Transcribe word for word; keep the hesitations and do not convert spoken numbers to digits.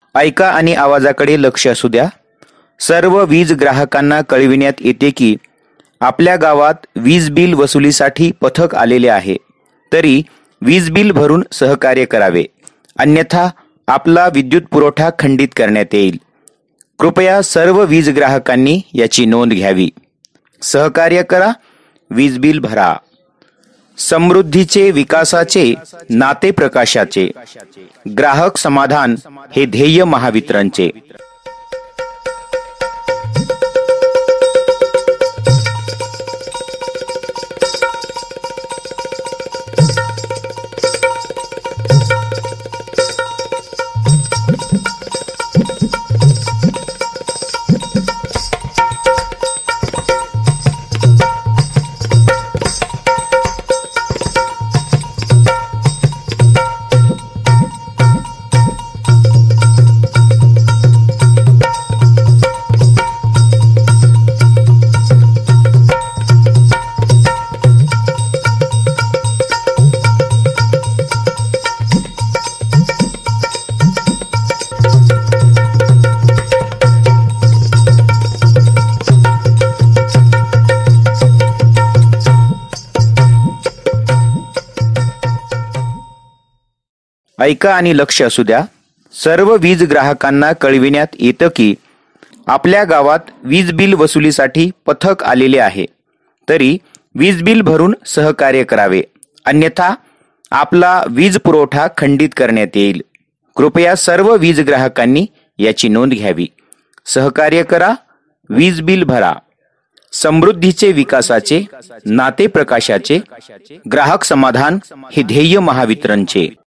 ऐका आणि आवाजाकडे लक्ष असू द्या. सर्व वीज ग्राहकांना कळविण्यात येते की आपल्या गावात वीज बिल वसुलीसाठी पथक आलेले आहे. तरी वीज बिल भरून सहकार्य करावे, अन्यथा आपला विद्युत पुरवठा खंडित करण्यात येईल. कृपया सर्व वीज ग्राहकांनी याची नोंद घ्यावी. सहकार्य करा, वीज बिल भरा. समृद्धीचे, विकासाचे, नाते प्रकाशाचे, ग्राहक समाधान हे ध्येय महावितरणचे. ऐका आणि लक्ष असू द्या. सर्व वीज ग्राहकांना कळविण्यात येतं की आपल्या गावात वीज बिल वसुलीसाठी पथक आलेले आहे. तरी वीज बिल भरून सहकार्य करावे, अन्यथा आपला वीज पुरवठा खंडित करण्यात येईल. कृपया सर्व वीज ग्राहकांनी याची नोंद घ्यावी. सहकार्य करा, वीज बिल भरा. समृद्धीचे, विकासाचे, नाते प्रकाशाचे, ग्राहक समाधान हे ध्येय महावितरणचे.